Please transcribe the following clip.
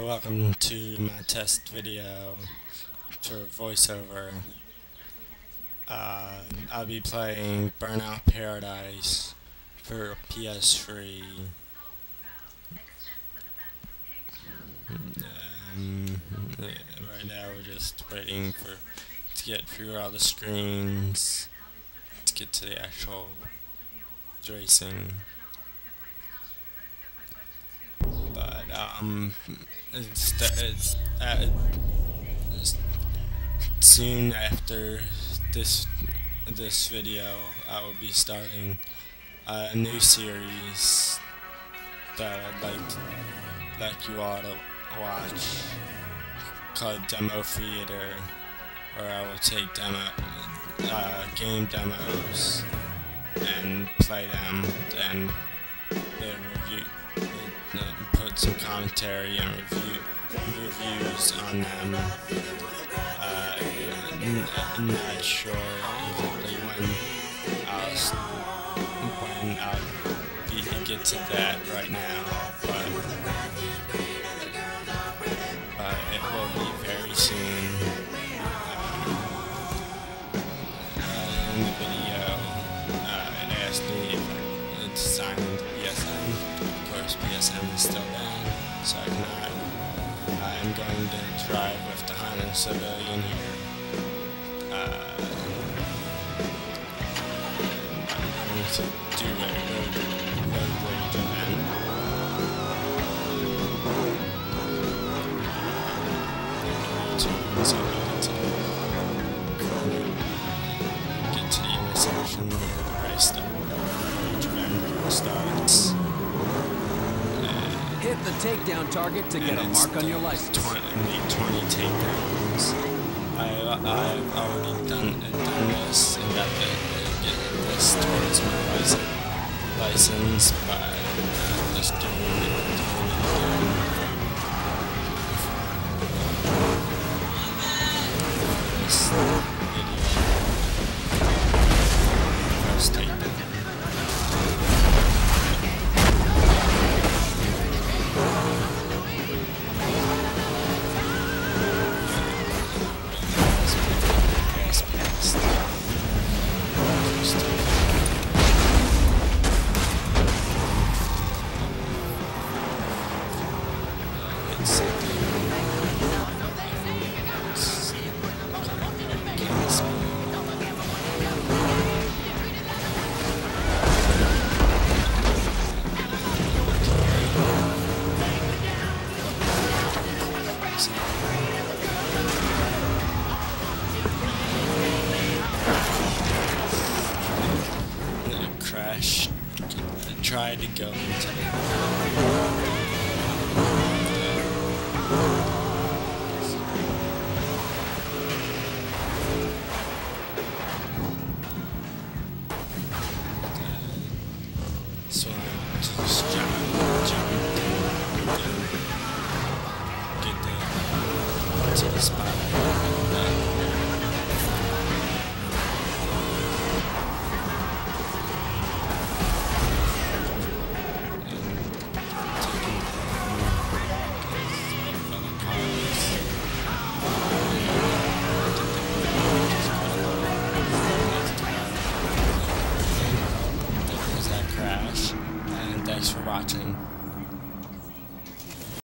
welcome to my test video for voiceover. I'll be playing Burnout Paradise for PS3. Right now we're just waiting to get through all the screens to get to the actual racing. But soon after this video, I will be starting a new series that I'd like you all to watch, called Demo Theater, where I will take game demos and play them and put some commentary and reviews on them. I'm not sure exactly when I'll get to that right now, but it will be very soon. In the video, it asked me if I could sign into PSN. Of course, PSN is still down, so I cannot. I'm going to drive with the Honda Civilian here. I'm going to do a road rage event. So we get to the intersection where the race starts. Hit the takedown target to get a mark on your license. Need 20 takedowns. I've already done this and got this towards my license, but I'm just doing it again. This video. First takedown. Tried to go into